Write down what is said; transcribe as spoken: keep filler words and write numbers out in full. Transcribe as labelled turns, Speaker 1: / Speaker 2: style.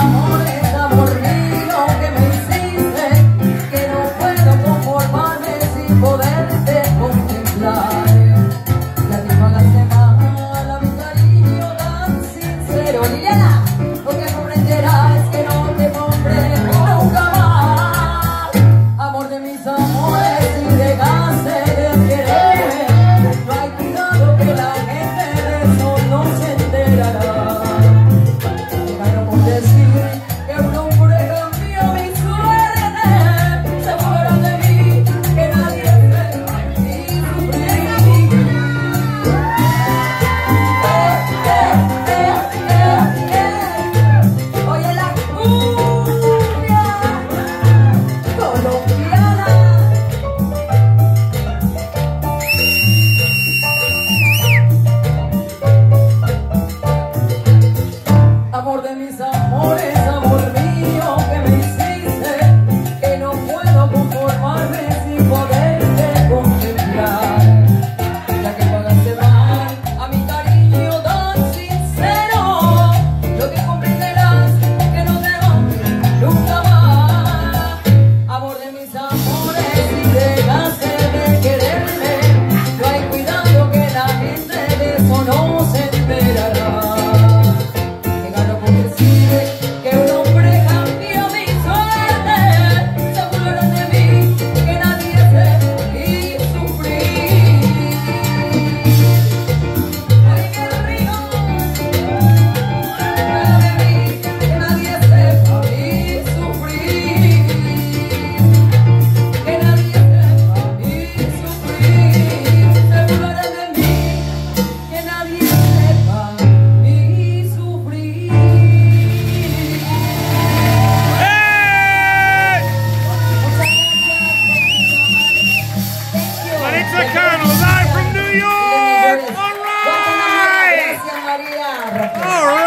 Speaker 1: amores, amor mío, que me hiciste, que no puedo conformarme sin poderte contemplar. Ya te pagaste mal a mi cariño tan sincero, Liliana, lo que comprenderás es que no te comprendo nunca más. Amor de mis amores, si dejaste de quererme, no hay cuidado que la gente de eso no se enterará. Amor de mis amores, amor mío, que me hiciste, que no puedo conformarme sin poderte contemplar. Ya que pagaste mal a mi cariño tan sincero, lo que comprenderás que no te amo nunca más. Amor de mis amores, si dejaste de quererme, no hay cuidado que la gente de eso no se enterará.
Speaker 2: Live from New York! All right!
Speaker 1: Gracias, María.
Speaker 2: All right!